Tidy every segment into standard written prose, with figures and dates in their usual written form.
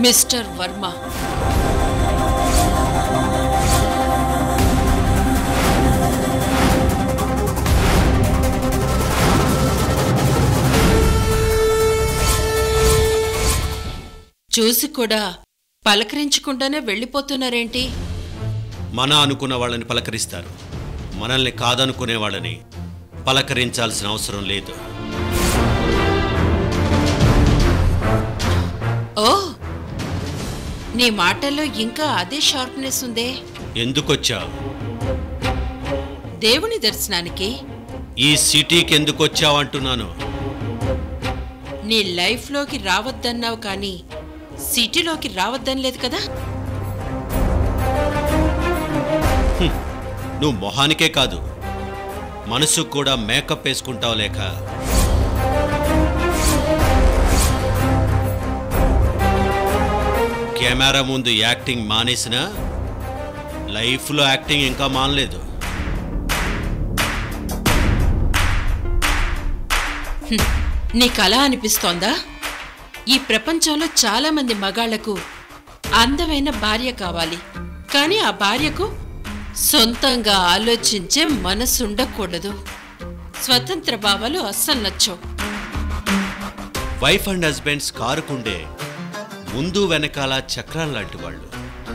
Mister Varma, చూసి కూడా పలకరించకుండానే వెళ్ళిపోతున్నారేంటి? మన అనుకున్న వాళ్ళని పలకరిస్తారు, మనల్ని కాదనుకునే వాళ్ళని పలకరించాల్సిన అవసరం లేదు. ఓ, నీ మాటల్లో ఇంకా అదే షార్ప్నెస్ ఉందే. ఎందుకొచ్చావు? దేవుని దర్శనానికి. ఈ సిటీకి ఎందుకొచ్చావు అంటున్నాను. నీ లైఫ్లోకి రావద్దన్నావు కానీ సిటీలోకి రావద్దని లేదు కదా. నువ్వు మొహానికే కాదు, మనసుకు కూడా మేకప్ వేసుకుంటావు లేక. కెమెరా ముందు యాక్టింగ్ మానేసినా లైఫ్లో యాక్టింగ్ ఇంకా మానలేదు. నీకలా అనిపిస్తోందా? ఈ ప్రపంచంలో చాలా మంది మగాళ్లకు అందమైన భార్య కావాలి, కానీ ఆ భార్యకు సొంతంగా ఆలోచించే మనసుండకూడదు. స్వతంత్ర భావాలు అస్సలు నచ్చవు. వైఫ్ అండ్ హస్బెండ్స్ కారుకుండే ముందు వెనకాల చక్రాల లాంటి వాళ్ళు.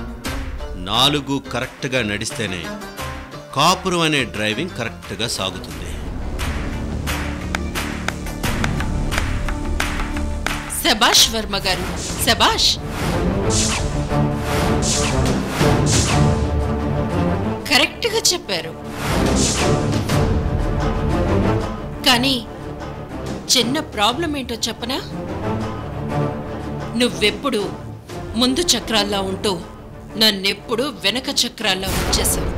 4 కరెక్ట్గా నడిస్తేనే కాపురం అనే డ్రైవింగ్ కరెక్ట్గా సాగుతుంది. శభాష్ వర్మ గారు, శభాష్. కరెక్ట్గా చెప్పారు. కానీ చిన్న ప్రాబ్లం ఏంటో చెప్పనా? నువ్వెప్పుడు ముందు చక్రాల్లో ఉంటూ నన్నెప్పుడు వెనక చక్రాల్లో వచ్చేసావు.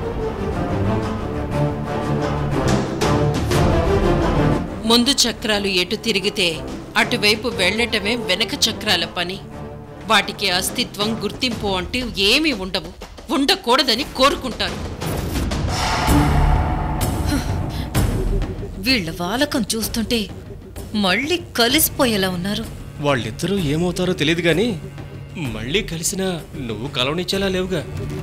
ముందు చక్రాలు ఎటు తిరిగితే అటువైపు వెళ్లటమే వెనక చక్రాల పని. వాటికి అస్తిత్వం, గుర్తింపు అంటూ ఏమీ ఉండవు, ఉండకూడదని కోరుకుంటారు. వీళ్ళ వాలకం చూస్తుంటే మళ్ళీ కలిసిపోయేలా ఉన్నారు. వాళ్ళిద్దరూ ఏమవుతారో తెలియదు గాని మళ్ళీ కలిసినా నువ్వు కలవనిచ్చేలా లేవుగా.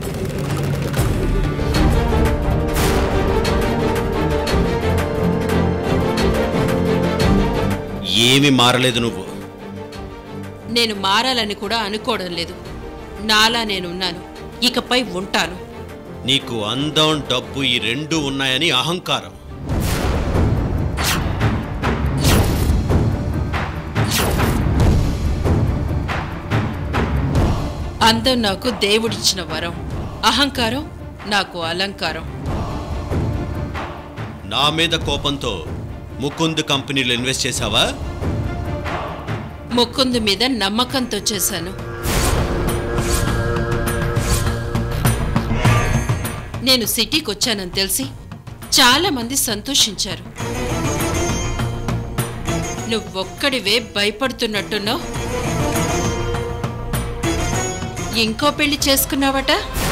ఏమీ మారలేదు నువ్వు. నేను మారాలని కూడా అనుకోవడం లేదు. నాలా నేనున్నాను, ఇకపై ఉంటాను. నీకు అందం, డబ్బు ఈ 2 ఉన్నాయని అహంకారం. అందం నాకు దేవుడిచ్చిన వరం, అహంకారం నాకు అలంకారం. నా మీద కోపంతో ముకుంద్ కంపెనీలో ఇన్వెస్ట్ చేశావా? ముకుంద్ మీద నమ్మకంతో చేశాను. నేను సిటీకి వచ్చానని తెలిసి చాలా మంది సంతోషించారు. నువ్వొక్కడివే భయపడుతున్నట్టున్నావు. ఇంకో పెళ్లి చేసుకున్నావట.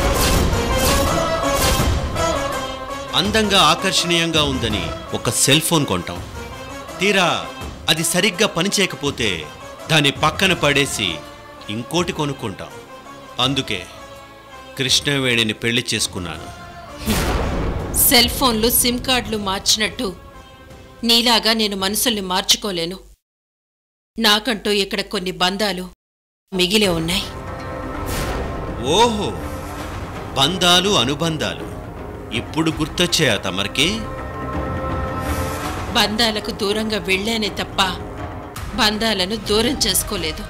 అందంగా, ఆకర్షణీయంగా ఉందని ఒక సెల్ ఫోన్ కొంటాం. తీరా అది సరిగ్గా పనిచేయకపోతే దాన్ని పక్కన పడేసి ఇంకోటి కొనుక్కుంటాం. అందుకే కృష్ణవేణిని పెళ్లి చేసుకున్నాను. సెల్ ఫోన్లు, సిమ్ కార్డులు మార్చినట్టు నీలాగా నేను మనుషుల్ని మార్చుకోలేను. నాకంటూ ఇక్కడ కొన్ని బంధాలు మిగిలే ఉన్నాయి. ఓహో, బంధాలు, అనుబంధాలు ఇప్పుడు గుర్తొచ్చాయా తమరికి? బంధాలకు దూరంగా వెళ్ళానే తప్ప బంధాలను దూరం చేసుకోలేదు.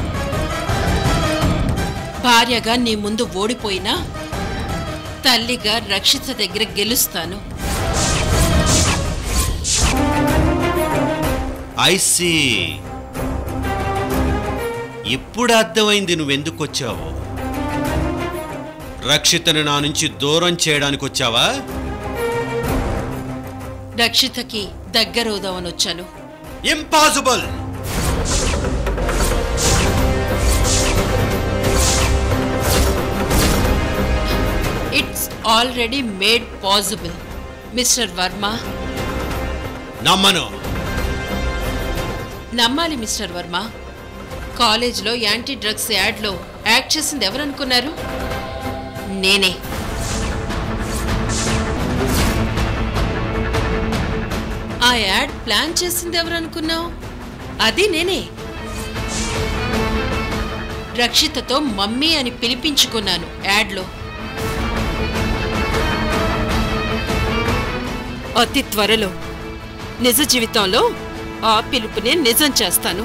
భార్యగా నీ ముందు ఓడిపోయినా తల్లిగా రక్షిత దగ్గర గెలుస్తాను. ఐ సీ, ఇప్పుడు అర్థమైంది నువ్వెందుకు వచ్చావో. రక్షితను నా నుంచి దూరం చేయడానికి వచ్చావా? రక్షితకి దగ్గరవుదామని వచ్చాను. Impossible. It's already made possible mister Varma. నమ్మను. నమ్మాలి మిస్టర్ వర్మ. కాలేజ్లో యాంటీ డ్రగ్స్ యాడ్లో యాక్ట్ చేసింది ఎవరనుకున్నారు? నేనే. ఆ యాడ్ ప్లాన్ చేసింది ఎవరనుకున్నావు? అది నేనే. రక్షితతో మమ్మీ అని పిలిపించుకున్నాను యాడ్లో. అతి త్వరలో నిజ జీవితంలో ఆ పిలుపునే నిజం చేస్తాను.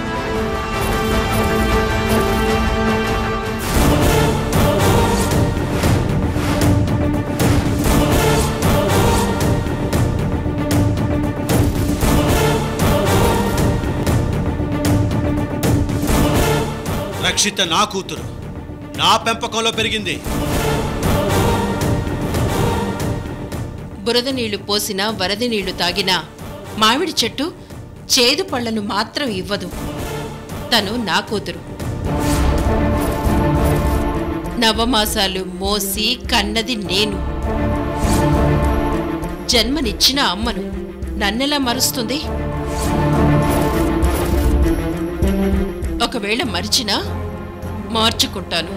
రక్షిత నా కూతురు, నా పెంపకంలో పెరిగింది. బురద నీళ్లు పోసినా వరద నీళ్లు తాగినా మామిడి చెట్టు చేదు పళ్లను మాత్రం ఇవ్వదు. తను నా కూతురు. నవమాసాలు మోసి కన్నది నేను. జన్మనిచ్చిన అమ్మను నన్నెలా మరుస్తుంది? ఒకవేళ మరిచినా మార్చుకుంటాను.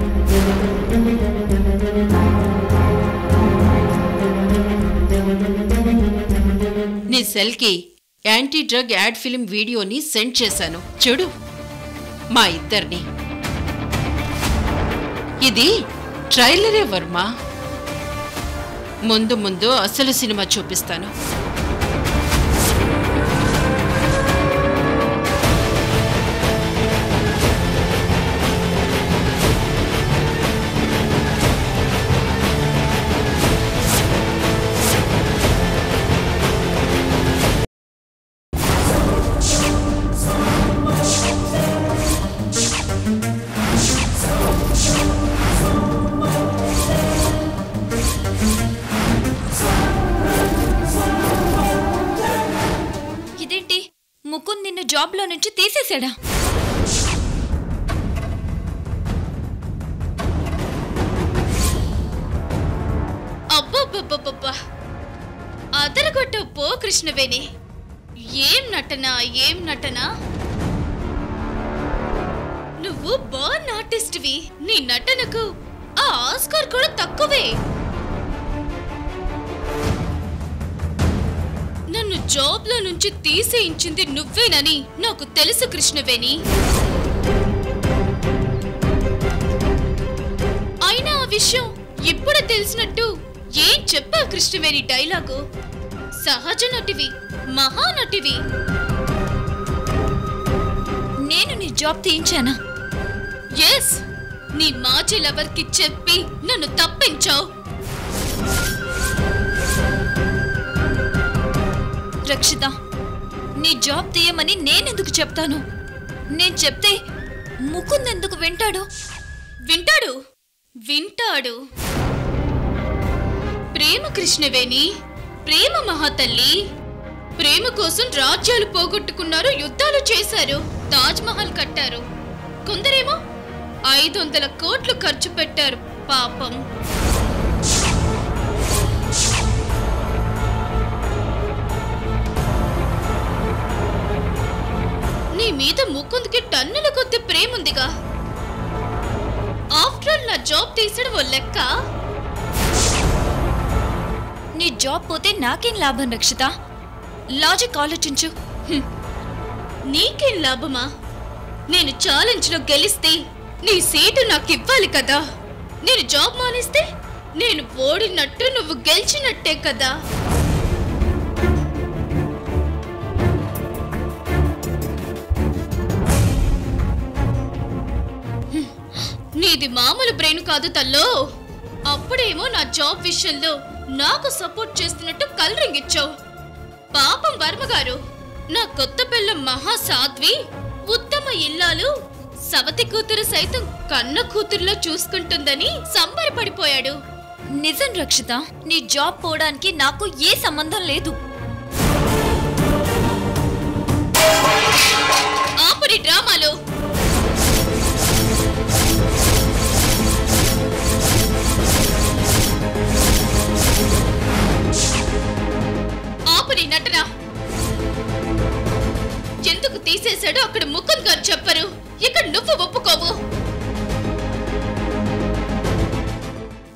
నీ సెల్కి యాంటీ డ్రగ్ యాడ్ ఫిల్మ్ వీడియోని సెండ్ చేశాను చూడు, మా ఇద్దరిని. ఇది ట్రైలరే వర్మ. ముందు ముందు అసలు సినిమా చూపిస్తాను. ముకుంద్ నిన్ను జాబ్లో నుంచి తీసేశాడా? అబ్బబ్బబ్బబ్బబ్బా, అదరగొట్టు పో కృష్ణవేణి. ఏం నటన, ఏం నటన! నువ్వు బర్న్ ఆర్టిస్ట్వి. నీ నటనకు ఆ ఆస్కార్ కూడా తక్కువే. నన్ను జాబ్లో నుంచి తీసేయించింది నువ్వేనని నాకు తెలుసు కృష్ణవేణి. అయినా ఆ విషయం ఇప్పుడు తెలిసినట్టు ఏం చెప్పావు కృష్ణవేణి డైలాగు? సహజ నటివి, మహానటివి. నేను నీ జాబ్ తీయించానా? ఎస్, నీ మాజీ లవర్కి చెప్పి నన్ను తప్పించావు. రక్షిత, నీ జాబ్ తీయమని నేనెందుకు చెప్తాను? నేను చెప్తే ముకుంద్ ఎందుకు వింటాడు? వింటాడు, వింటాడు. ప్రేమ కృష్ణవేణి, ప్రేమ మహాతల్లి. ప్రేమ కోసం రాజ్యాలు పోగొట్టుకున్నారు, యుద్ధాలు చేశారు, తాజ్ మహల్ కట్టారు. కొందరేమో 500 కోట్లు ఖర్చు పెట్టారు. పాపం. నీ మీద ముకుంద్కి టన్నుల కొద్ది ప్రేముందిగా. ఆఫ్టర్ ఆల్ నా జాబ్ తీసడం ఓ లెక్క. నీ జాబ్ పోతే నాకేం లాభం రక్షిత? లాజిక్ ఆలోచించు. నీకేం లాభమా? నేను ఛాలెంజ్ లో గెలిస్తే నీ సీటు నాకు ఇవ్వాలి కదా. నేను జాబ్ మానేస్తే నేను ఓడినట్టు, నువ్వు గెలిచినట్టే కదా. నీది మామూలు బ్రెయిన్ కాదు తల్లో. అప్పుడేమో నా జాబ్ విషయంలో నాకు సపోర్ట్ చేస్తున్నట్టు కలరింగ్ ఇచ్చావు. పాపం వర్మగారు, నా కొత్త పిల్ల మహాసాధ్వి, ఉత్తమ ఇల్లాలు, సవతి కూతురు సైతం కన్న కూతురులో చూసుకుంటుందని సంబరపడిపోయాడు. నిజం రక్షిత, నీ జాబ్ పోవడానికి నాకు ఏ సంబంధం లేదు. ఆపుని డ్రామాలు. ఆపుని నటన. ఎందుకు తీసేశాడో అక్కడ ముకుంద్ గారు చెప్పరు.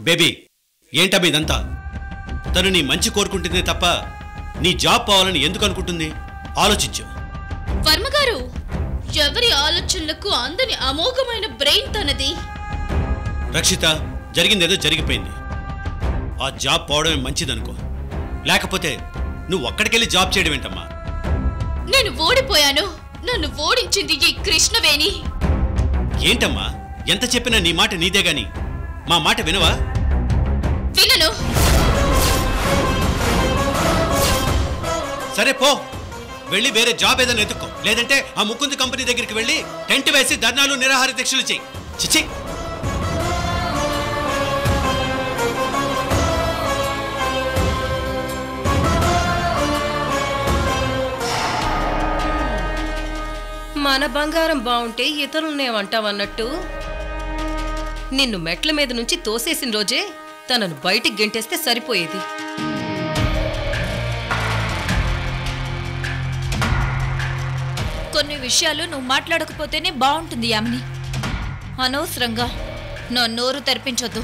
బేబీ ఏంటమ్మా ఇదంతా? తను నీ మంచి కోరుకుంటుందే తప్ప నీ జాబ్ పోవాలని ఎందుకు అనుకుంటుంది? ఆలోచించు. వర్మగారు, ఎవరి ఆలోచనలకు అందని అమోఘమైన బ్రెయిన్ తనది. రక్షిత, జరిగిందేదో జరిగిపోయింది. ఆ జాబ్ పోవడమే మంచిదనుకో. లేకపోతే నువ్వు ఒక్కడికెళ్ళి జాబ్ చేయడం ఏంటమ్మా? నేను ఓడిపోయాను. నన్ను ఓడించింది ఈ కృష్ణవేణి. ఏంటమ్మా ఎంత చెప్పినా నీ మాట నీదే గాని మా మాట వినవా? వినను. సరే పో, వెళ్ళి వేరే జాబ్ ఏదైనా ఎత్తుక్కో. లేదంటే ఆ ముకుంద్ కంపెనీ దగ్గరికి వెళ్ళి టెంట్ వేసి ధర్నాలు నిరాహార దీక్షలు చెయ్యి. చిచ్చి. మన బంగారం బాగుంటే ఇతరులనేమంటావన్నట్టు నిన్ను మెట్ల మీద నుంచి తోసేసిన రోజే తనను బయటికి గెంటేస్తే సరిపోయేది. కొన్ని విషయాలు నువ్వు మాట్లాడకపోతేనే బాగుంటుంది యామిని. అనవసరంగా నా నోరు తెరిపించొద్దు.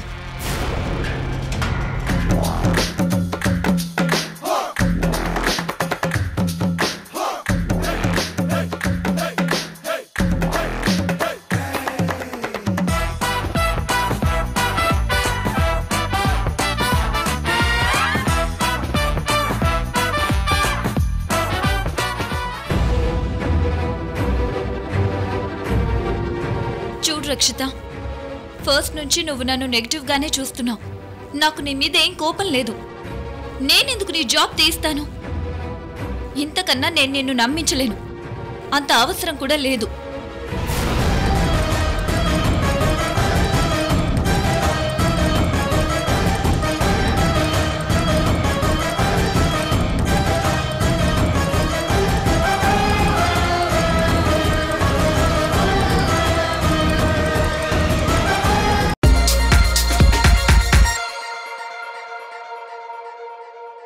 రక్షిత, ఫస్ట్ నుంచి నువ్వు నన్ను నెగిటివ్గానే చూస్తున్నావు. నాకు నీ మీద ఏం కోపం లేదు. నేనెందుకు నీ జాబ్ తీస్తాను? ఇంతకన్నా నేను నిన్ను నమ్మించలేను. అంత అవసరం కూడా లేదు.